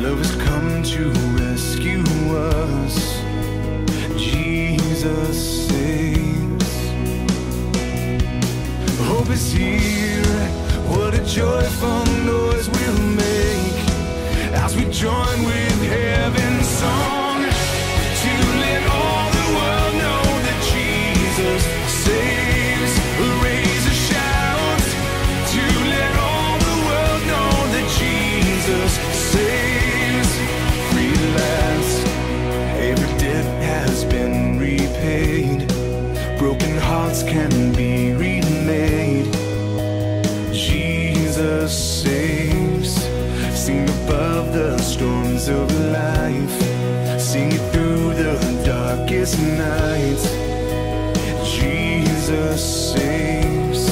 Love has come to rescue us. Jesus saves. Hope is here. What a joyful noise we'll make as we join with heaven's song to let all the world know that Jesus saves. Raise a shout to let all the world know that Jesus saves. Free at last, every debt has been repaid. Broken hearts can be remade. Jesus saves. Sing above the storms of life. Sing it through the darkest nights. Jesus saves.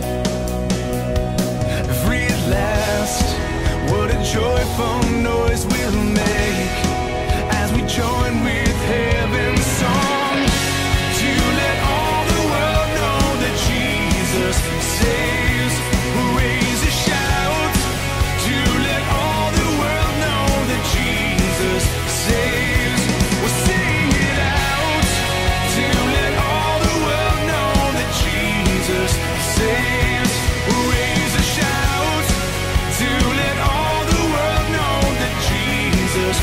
Free at last, what a joyful noise we'll make as we join with heaven's song to let all the world know that Jesus saves. Raise a shout to let all the world know that Jesus saves. We'll sing it out to let all the world know that Jesus saves. Raise a shout to let all the world know that Jesus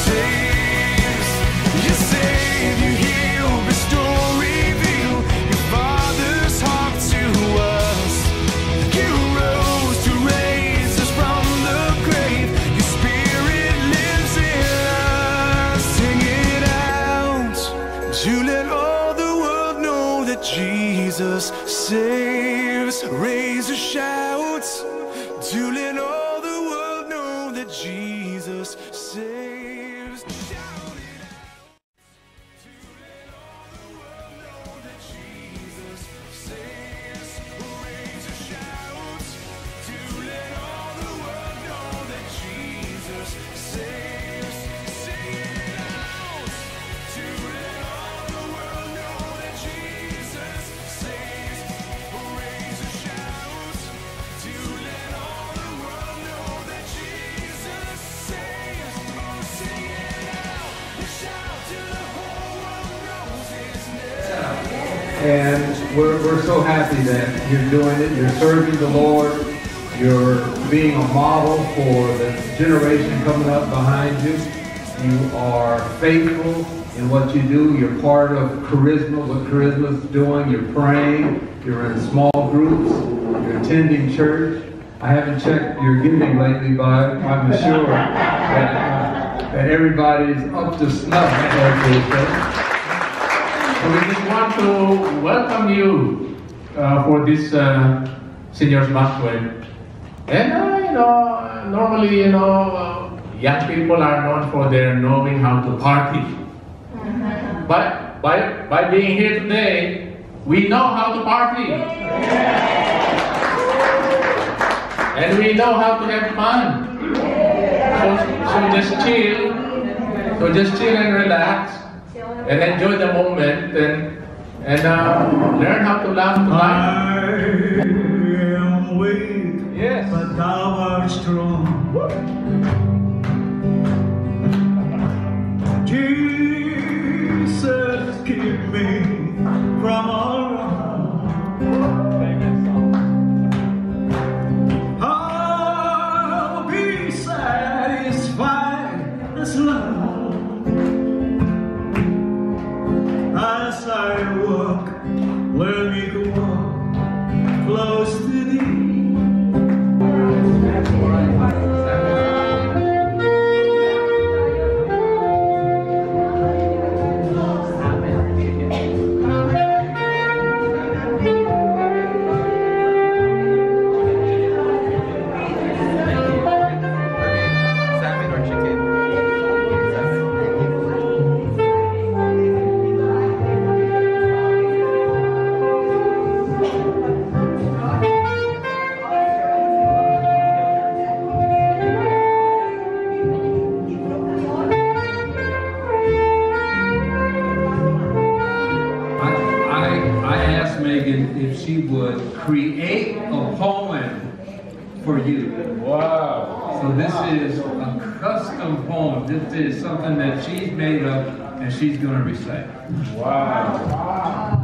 saves. You save, you heal, restore, reveal your Father's heart to us. You rose to raise us from the grave. Your Spirit lives in us. Sing it out to let all the world know that Jesus saves. Raise a shout to let all the world know that Jesus saves. Shout it out to let all the world know that Jesus saves. Raise a shout to let all the world know that Jesus saves. Sing it out to let all the world know that Jesus saves. Raise a shout to let all the world know that Jesus saves. Oh, sing it out. You shout till the whole world knows His name. And we're so happy that you're doing it. You're serving the Lord. You're being a model for the generation coming up behind you. You are faithful in what you do. You're part of Charisma, what Charisma's doing. You're praying. You're in small groups. You're attending church. I haven't checked your giving lately, but I'm sure that everybody's up to snuff, as they say. So we just want to welcome you for this seniors banquet. And normally, young people are known for their knowing how to party. But by being here today, we know how to party. And we know how to have fun. So just chill and relax. And enjoy the moment and learn how to laugh tonight. I am weak, Yes. but thou art strong. Jesus, keep me from all wrong. I'll be satisfied as long as I walk, let me go on close to thee. if she would create a poem for you. Wow. So this is a custom poem. This is something that she's made up and she's going to recite. Wow.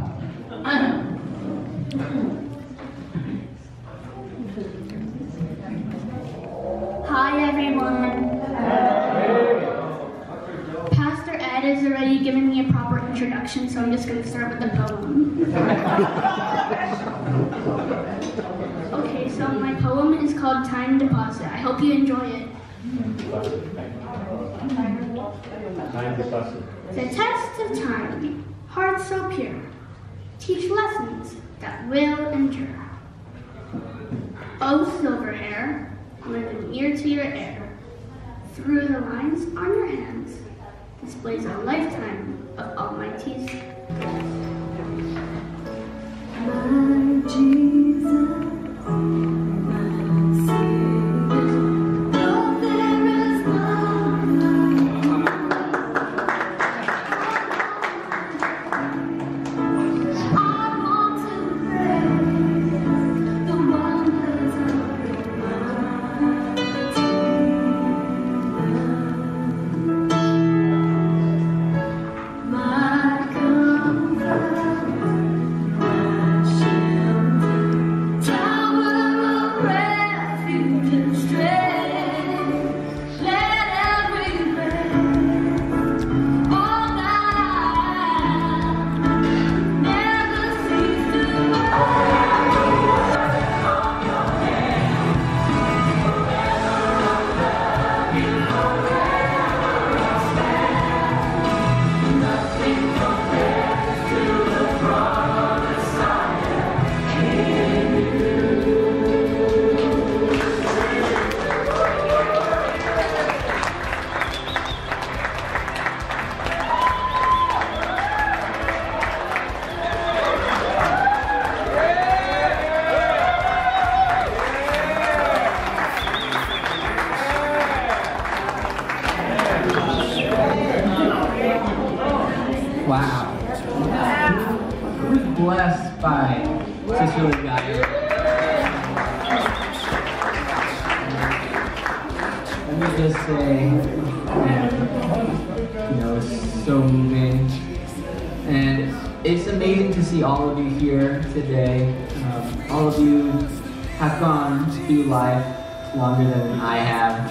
Hi everyone. Pastor Ed has already given me a proper introduction, so I'm just going to start with the poem. Okay, so my poem is called Time Deposit. I hope you enjoy it. The test of time, heart so pure, teach lessons that will endure. Oh, silver hair, lend an ear to your air. Through the lines on your hands displays a lifetime of Almighty's grace. My Jesus, my Savior, though there is none, I want to praise the wonders of my comfort, my shelter, tower of refuge and strength. Let every breath, all that I am, never cease to Wow. Who's blessed by Sister Gaia? Let me just say, it's so moving. And it's amazing to see all of you here today. All of you have gone through life longer than I have.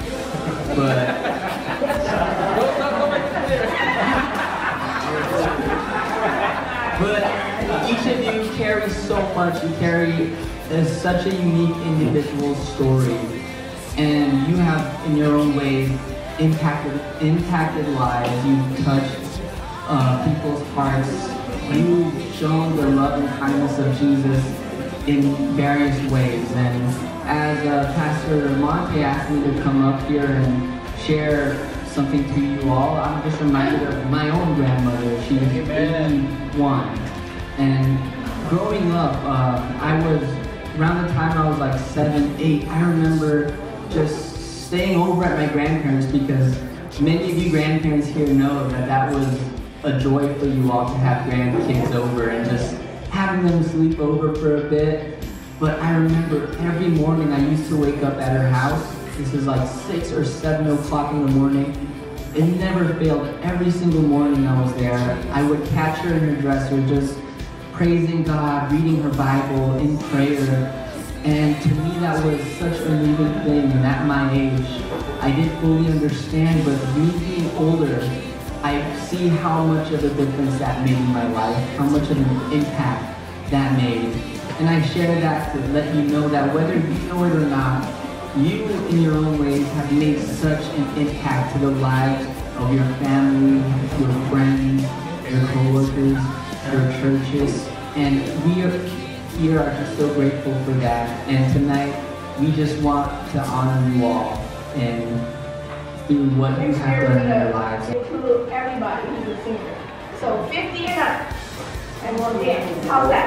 But each of you carry so much. You carry such a unique individual story, and you have, in your own ways, impacted lives. You've touched people's hearts. You've shown the love and kindness of Jesus in various ways. And as Pastor Monte asked me to come up here and share something to you all, I'm just reminded of my own grandmother. She was 81, and growing up, I was, around the time I was like 7, 8, I remember just staying over at my grandparents, because many of you grandparents here know that was a joy for you all to have grandkids over and just having them sleep over for a bit. But I remember every morning I used to wake up at her house. This is like 6 or 7 o'clock in the morning. It never failed. Every single morning I was there. I would catch her in her dresser just praising God, reading her Bible in prayer. And to me that was such a moving thing. And at my age, I didn't fully understand, but me being older, I see how much of a difference that made in my life, how much of an impact that made. And I share that to let you know that whether you know it or not, you in your own ways have made such an impact to the lives of your family, your friends, your co-workers, your churches. And we are here are just so grateful for that. And tonight, we just want to honor you all and through what you have done in your lives. Include everybody who's a senior. So 50 and up, and we'll dance. How's that?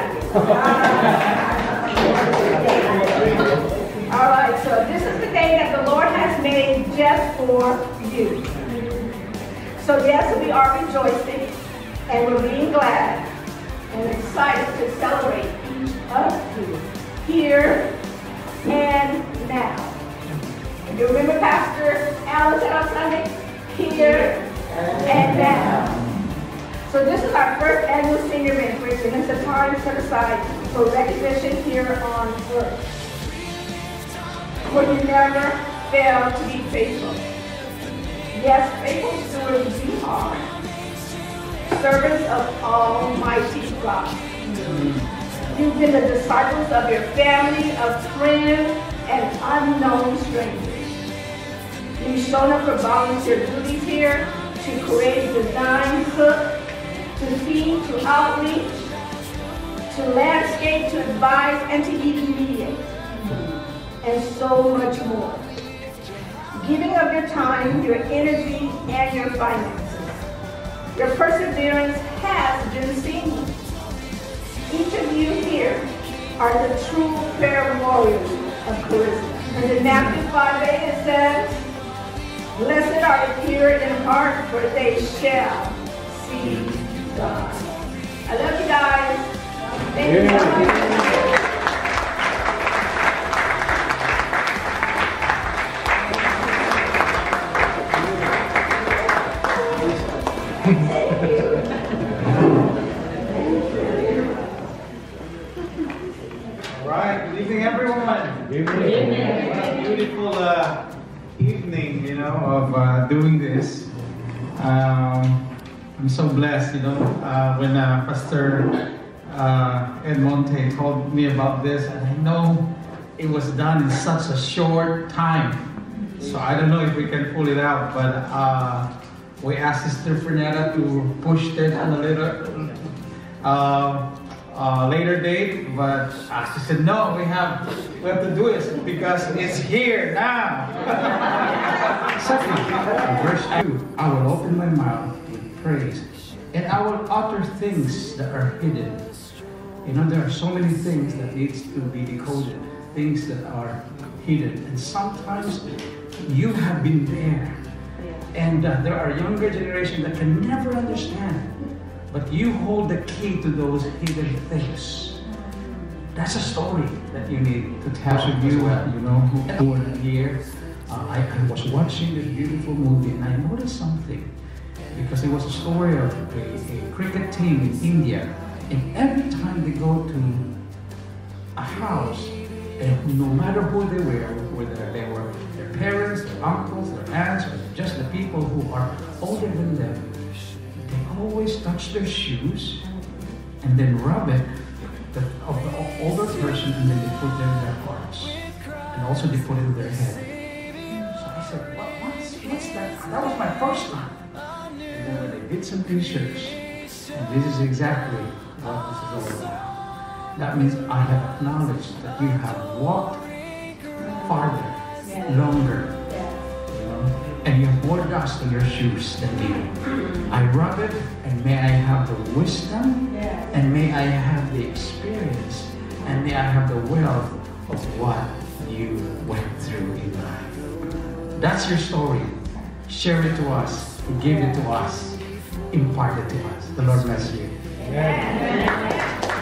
All right, so this is the day that the Lord has made just for you. So yes, we are rejoicing, and we're being glad and excited to celebrate each of you here and now. You remember Pastor Allen said on Sunday? Here and now. So this is our first annual senior banquet, and it's a time set aside for recognition here on earth. Where you never fail to be faithful. Yes, faithful stewards you are. Servants of Almighty God. You've been the disciples of your family, of friends, and unknown strangers. You've shown up for volunteer duties here to create, design, cook, to feed, to outreach, to landscape, to advise, and to even mediate, and so much more. Giving of your time, your energy, and your finances. Your perseverance has been seen. Each of you here are the true prayer warriors of charisma. And in Matthew 5:8 it says, "Blessed are the pure in heart, for they shall see God." I love you guys. Thank you. All right, good evening, everyone. Good evening. What a beautiful evening, of doing this. I'm so blessed, when Pastor Ed Monte told me about this, and I know it was done in such a short time. So I don't know if we can pull it out, but we asked Sister Fernetta to push it on a little later date, but she said, no, we have to do it because it's here now. Second, verse 2, I will open my mouth with praise, and I will utter things that are hidden. There are so many things that needs to be decoded, things that are hidden, and sometimes you have been there, and there are younger generation that can never understand. But you hold the key to those hidden things. That's a story that you need to tell. Those of you, who were here, I was watching this beautiful movie and I noticed something. Because it was a story of a cricket team in India. And every time they go to a house, and no matter who they were, whether they were their parents, their uncles, their aunts, or just the people who are older than them, they always touch their shoes and then rub it of the older person, and then they put it in their hearts, and also they put it in their head. So I said, what's that? That was my first time. And then when they did some research, and this is exactly what this is all about. That means I have acknowledged that you have walked farther, longer. And you have more dust on your shoes than me. I rub it, and may I have the wisdom, and may I have the experience, and may I have the wealth of what you went through in life. That's your story. Share it to us, give it to us, impart it to us. The Lord bless you. Amen.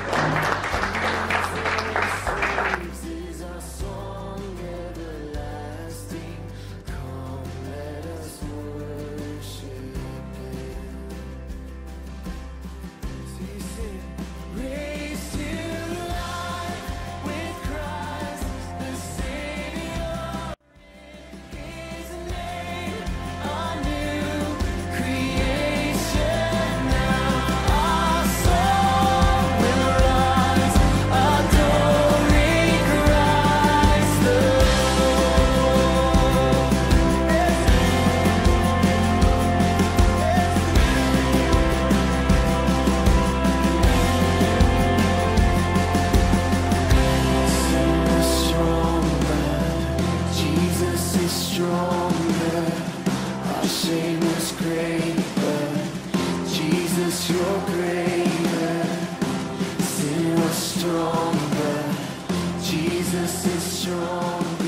You're greater, sin was stronger, Jesus is stronger.